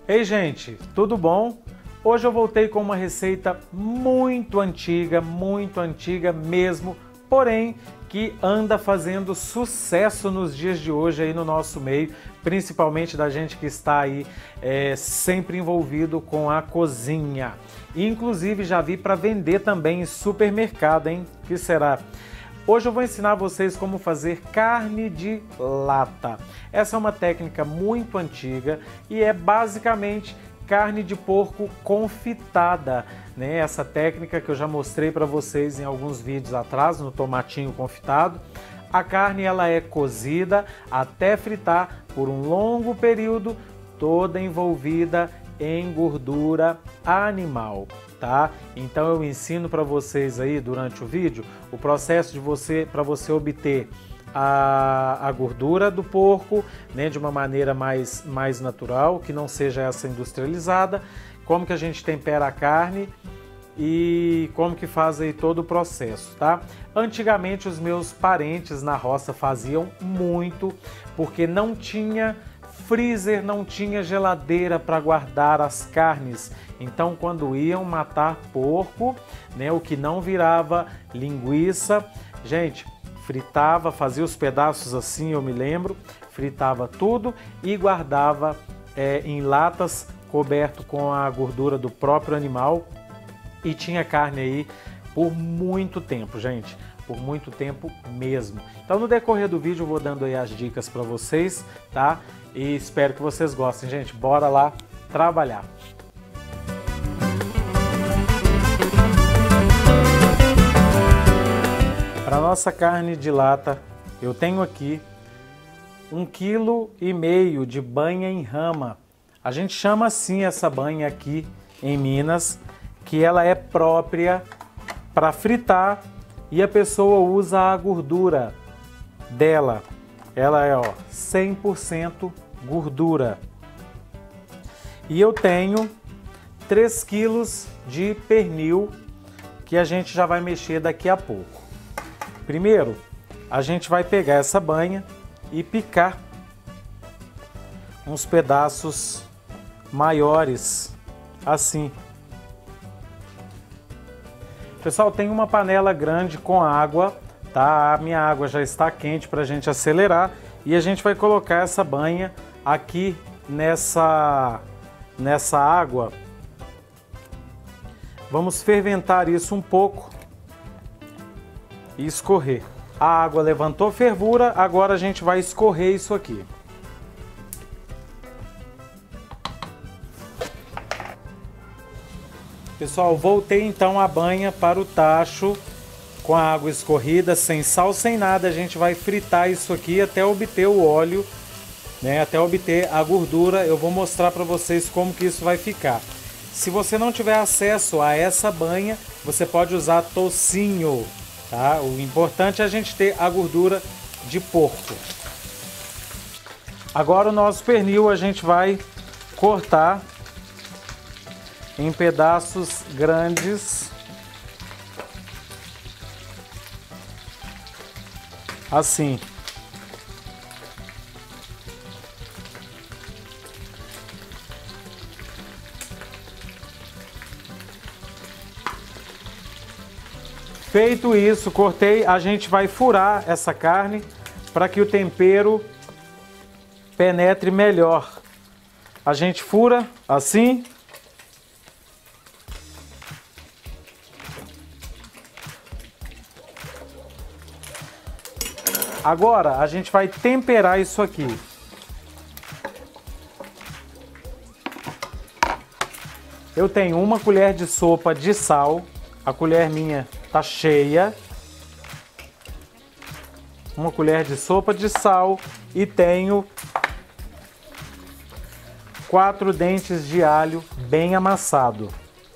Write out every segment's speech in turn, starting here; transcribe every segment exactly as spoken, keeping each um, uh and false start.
Ei gente, tudo bom? Hoje eu voltei com uma receita muito antiga, muito antiga mesmo, porém que anda fazendo sucesso nos dias de hoje aí no nosso meio, principalmente da gente que está aí é, sempre envolvido com a cozinha. Inclusive já vi para vender também em supermercado, hein? O que será? Hoje eu vou ensinar vocês como fazer carne de lata. Essa é uma técnica muito antiga e é basicamente carne de porco confitada, né? Essa técnica que eu já mostrei para vocês em alguns vídeos atrás, no tomatinho confitado. A carne ela é cozida até fritar por um longo período, toda envolvida em gordura animal, tá? Então eu ensino para vocês aí durante o vídeo o processo de você para você obter a, a gordura do porco, né, de uma maneira mais, mais natural, que não seja essa industrializada, como que a gente tempera a carne e como que faz aí todo o processo, tá? Antigamente os meus parentes na roça faziam muito, porque não tinha freezer, não tinha geladeira para guardar as carnes. Então quando iam matar porco, né, o que não virava linguiça, gente, fritava, fazia os pedaços assim, eu me lembro, fritava tudo e guardava é, em latas coberto com a gordura do próprio animal e tinha carne aí por muito tempo, gente, por muito tempo mesmo. Então no decorrer do vídeo eu vou dando aí as dicas para vocês, tá? E espero que vocês gostem, gente. Bora lá trabalhar. Para nossa carne de lata, eu tenho aqui um quilo e meio de banha em rama. A gente chama assim essa banha aqui em Minas, que ela é própria para fritar e a pessoa usa a gordura dela. Ela é ó, cem por cento gordura. E eu tenho três quilos de pernil que a gente já vai mexer daqui a pouco. Primeiro, a gente vai pegar essa banha e picar uns pedaços maiores, assim. Pessoal, tem uma panela grande com água, tá? A minha água já está quente para a gente acelerar e a gente vai colocar essa banha aqui nessa, nessa água. Vamos ferventar isso um pouco e escorrer. A água levantou fervura, agora a gente vai escorrer isso aqui. Pessoal, voltei então a banha para o tacho com a água escorrida, sem sal, sem nada. A gente vai fritar isso aqui até obter o óleo, né, até obter a gordura. Eu vou mostrar para vocês como que isso vai ficar. Se você não tiver acesso a essa banha, você pode usar tocinho, tá? O importante é a gente ter a gordura de porco. Agora o nosso pernil a gente vai cortar em pedaços grandes, assim. Feito isso, cortei, a gente vai furar essa carne para que o tempero penetre melhor. A gente fura assim. Agora a gente vai temperar isso aqui. Eu tenho uma colher de sopa de sal, a colher minha tá cheia. Uma colher de sopa de sal e tenho quatro dentes de alho bem amassado.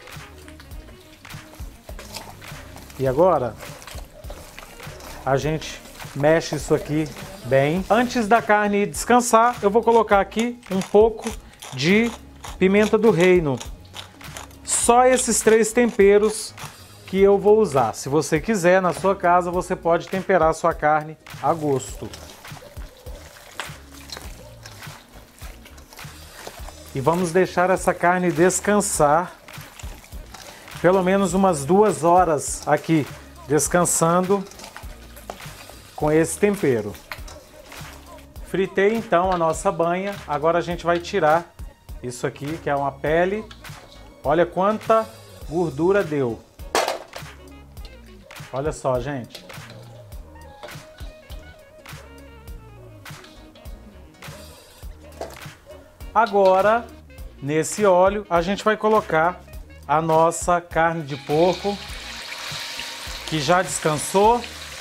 E agora a gente mexe isso aqui bem. Antes da carne descansar, eu vou colocar aqui um pouco de pimenta do reino. Só esses três temperos que eu vou usar. Se você quiser, na sua casa, você pode temperar a sua carne a gosto. e vamos deixar essa carne descansar pelo menos umas duas horas aqui, descansando com esse tempero. Fritei então a nossa banha, agora a gente vai tirar isso aqui, que é uma pele. Olha quanta gordura deu. Olha só, gente. Agora, nesse óleo, a gente vai colocar a nossa carne de porco, que já descansou.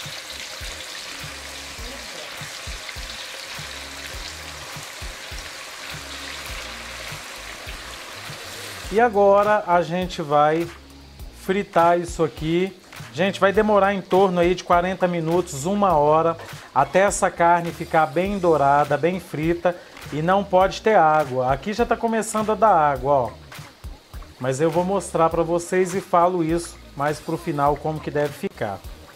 E agora a gente vai fritar isso aqui. Gente, vai demorar em torno aí de quarenta minutos, uma hora, até essa carne ficar bem dourada, bem frita, e não pode ter água. Aqui já está começando a dar água, ó. Mas eu vou mostrar para vocês e falo isso mais pro final como que deve ficar.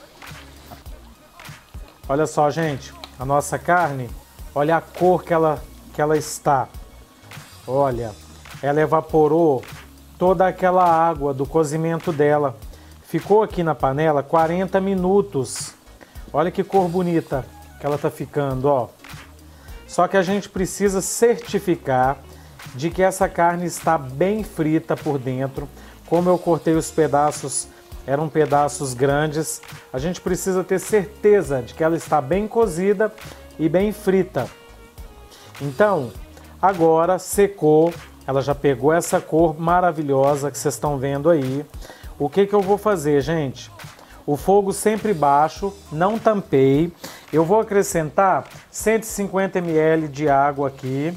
Olha só, gente, a nossa carne, olha a cor que ela, que ela está. Olha, ela evaporou toda aquela água do cozimento dela. Ficou aqui na panela quarenta minutos. Olha que cor bonita que ela tá ficando, ó. Só que a gente precisa certificar de que essa carne está bem frita por dentro. Como eu cortei os pedaços, eram pedaços grandes, a gente precisa ter certeza de que ela está bem cozida e bem frita. Então, agora secou, ela já pegou essa cor maravilhosa que vocês estão vendo aí. O que que eu vou fazer, gente? O fogo sempre baixo, não tampei. Eu vou acrescentar cento e cinquenta mililitros de água aqui,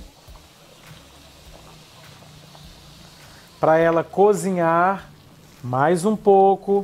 para ela cozinhar mais um pouco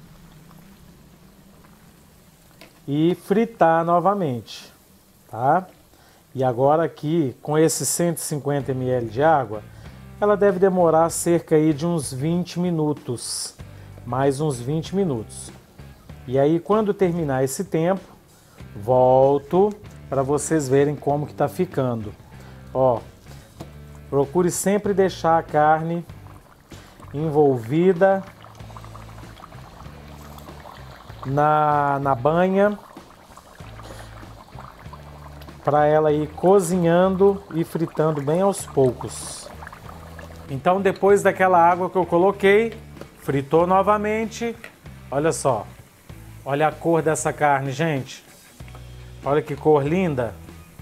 e fritar novamente, tá? E agora aqui, com esses cento e cinquenta mililitros de água, ela deve demorar cerca aí de uns vinte minutos, mais uns vinte minutos. E aí, quando terminar esse tempo, volto para vocês verem como que tá ficando. Ó, procure sempre deixar a carne envolvida na, na banha, para ela ir cozinhando e fritando bem aos poucos. Então, depois daquela água que eu coloquei, fritou novamente. Olha só, olha a cor dessa carne, gente. Olha que cor linda.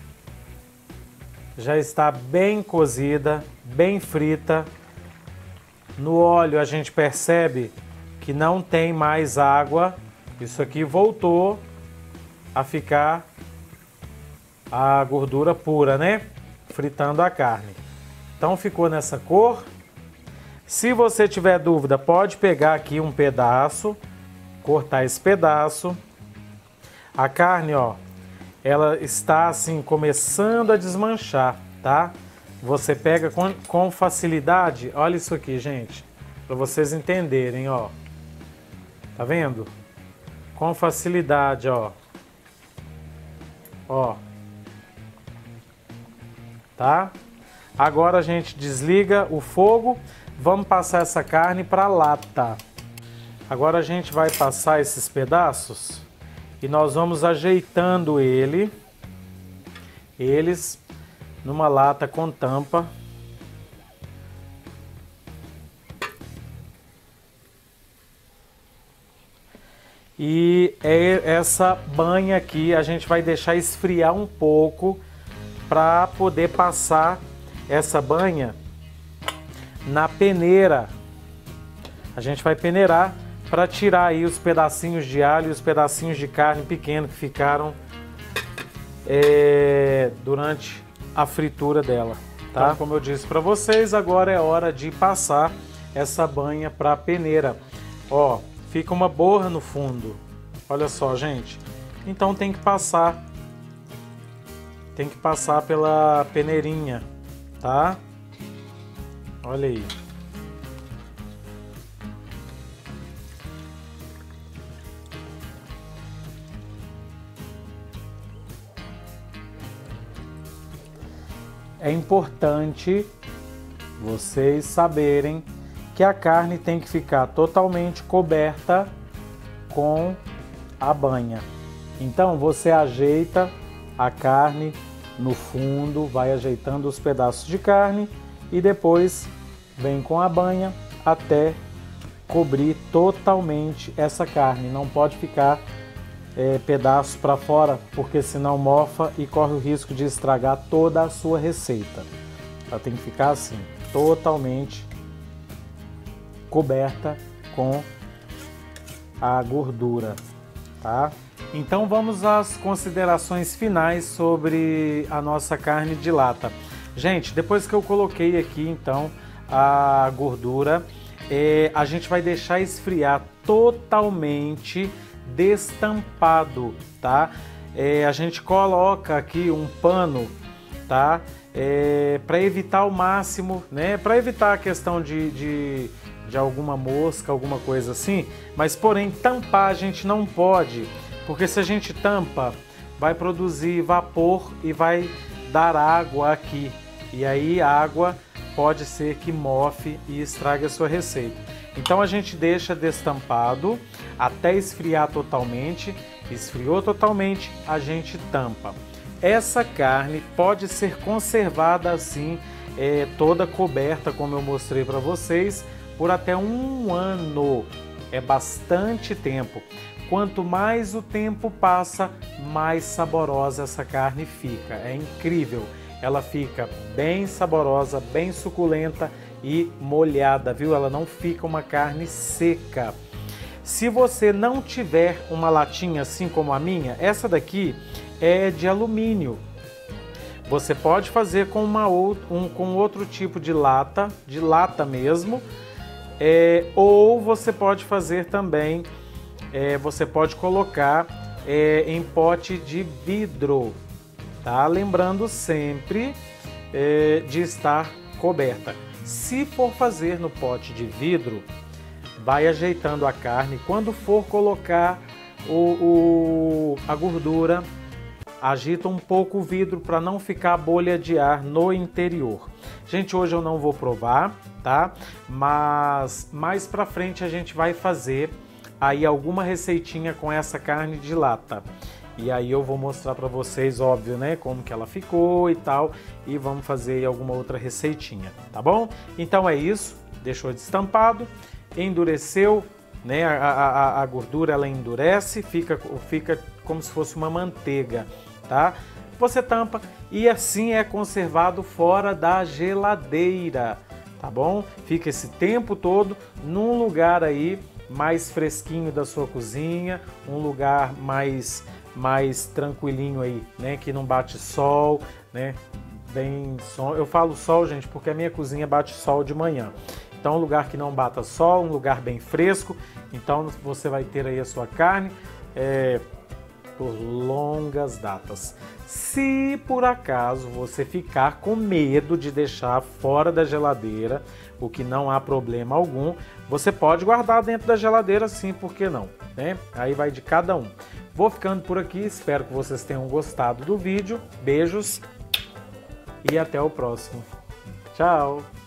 Já está bem cozida, bem frita. No óleo a gente percebe que não tem mais água. Isso aqui voltou a ficar a gordura pura, né? Fritando a carne. Então ficou nessa cor. Se você tiver dúvida, pode pegar aqui um pedaço, cortar esse pedaço. A carne, ó, ela está assim começando a desmanchar, tá? Você pega com, com facilidade. Olha isso aqui, gente, para vocês entenderem, ó. Tá vendo? Com facilidade, ó. Ó. Tá? Agora a gente desliga o fogo. Vamos passar essa carne para a lata. Agora a gente vai passar esses pedaços e nós vamos ajeitando ele, eles numa lata com tampa. E é essa banha aqui a gente vai deixar esfriar um pouco para poder passar essa banha na peneira. A gente vai peneirar para tirar aí os pedacinhos de alho e os pedacinhos de carne pequeno que ficaram é, durante a fritura dela, tá? Então, como eu disse para vocês, agora é hora de passar essa banha para a peneira. Ó, fica uma borra no fundo. Olha só, gente. Então tem que passar, tem que passar pela peneirinha, tá? Olha aí. É importante vocês saberem que a carne tem que ficar totalmente coberta com a banha. Então você ajeita a carne no fundo, vai ajeitando os pedaços de carne e depois vem com a banha até cobrir totalmente essa carne. Não pode ficar é, pedaços para fora, porque senão mofa e corre o risco de estragar toda a sua receita. Ela tem que ficar assim, totalmente coberta com a gordura, tá? Então vamos às considerações finais sobre a nossa carne de lata. Gente, depois que eu coloquei aqui então a gordura, é, a gente vai deixar esfriar totalmente destampado, tá? É, a gente coloca aqui um pano, tá? É, para evitar ao máximo, né? Para evitar a questão de, de, de alguma mosca, alguma coisa assim, mas porém tampar a gente não pode, porque se a gente tampa, vai produzir vapor e vai dar água aqui. E aí a água pode ser que mofe e estrague a sua receita. Então a gente deixa destampado até esfriar totalmente. Esfriou totalmente, a gente tampa. Essa carne pode ser conservada assim, é, toda coberta, como eu mostrei para vocês, por até um ano. É bastante tempo. Quanto mais o tempo passa, mais saborosa essa carne fica. É incrível. Ela fica bem saborosa, bem suculenta e molhada, viu? Ela não fica uma carne seca. Se você não tiver uma latinha assim como a minha, essa daqui é de alumínio. Você pode fazer com, uma, um, com outro tipo de lata, de lata mesmo, é, ou você pode fazer também, é, você pode colocar é, em pote de vidro, tá? Lembrando sempre é, de estar coberta. Se for fazer no pote de vidro, vai ajeitando a carne. Quando for colocar o, o, a gordura, agita um pouco o vidro para não ficar bolha de ar no interior. Gente, hoje eu não vou provar, tá? Mas mais para frente a gente vai fazer aí alguma receitinha com essa carne de lata. E aí eu vou mostrar para vocês, óbvio, né, como que ela ficou e tal, e vamos fazer alguma outra receitinha, tá bom? Então é isso, deixou destampado, endureceu, né, a, a, a gordura ela endurece, fica, fica como se fosse uma manteiga, tá? Você tampa e assim é conservado fora da geladeira, tá bom? Fica esse tempo todo num lugar aí mais fresquinho da sua cozinha, um lugar mais mais tranquilinho aí, né, que não bate sol, né, bem sol. Eu falo sol, gente, porque a minha cozinha bate sol de manhã. Então, um lugar que não bata sol, um lugar bem fresco. Então, você vai ter aí a sua carne é, por longas datas. Se por acaso você ficar com medo de deixar fora da geladeira, o que não há problema algum, você pode guardar dentro da geladeira sim, por que não, né? Aí vai de cada um. Vou ficando por aqui, espero que vocês tenham gostado do vídeo. Beijos e até o próximo. Tchau!